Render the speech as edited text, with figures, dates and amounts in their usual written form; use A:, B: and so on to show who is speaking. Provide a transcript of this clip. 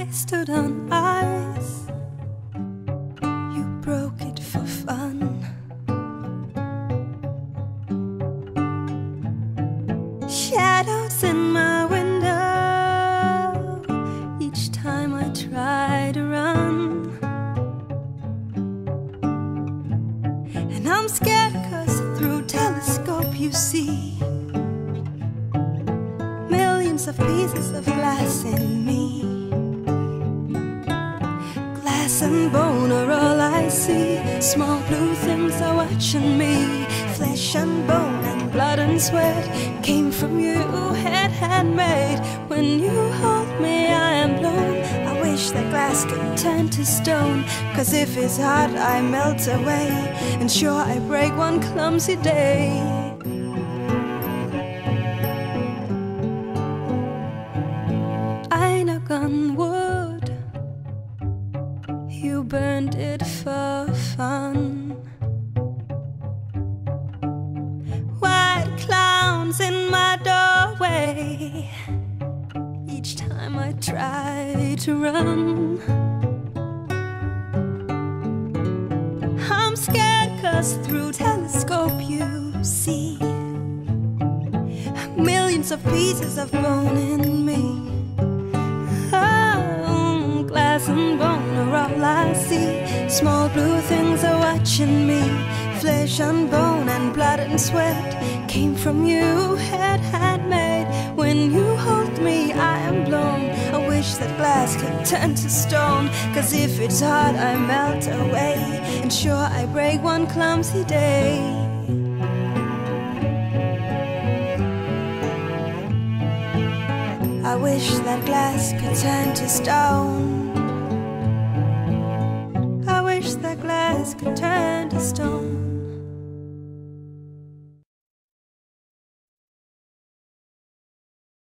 A: stood on ice, you broke it for fun. Shadows in my window each time I try to run. And I'm scared 'cause through telescope you see millions of pieces of glass in me. Glass and bone are all I see. Small blue things are watching me. Flesh and bone and blood and sweat came from you, head handmade. When you hold me I am blown. I wish that glass could turn to stone, 'cause if it's hot I melt away, and sure I break one clumsy day. I knock on wood, you burned it for fun. White clowns in my doorway each time I try to run. I'm scared 'cause through telescope you see millions of pieces of bone in me. Oh, glass and bone are all I see. Small blue things are watching me. Flesh and bone and blood and sweat came from you, head handmade. When you hold me I am blown. I wish that glass could turn to stone, 'cause if it's hot I melt away, and sure I break one clumsy day. I wish that glass could turn to stone.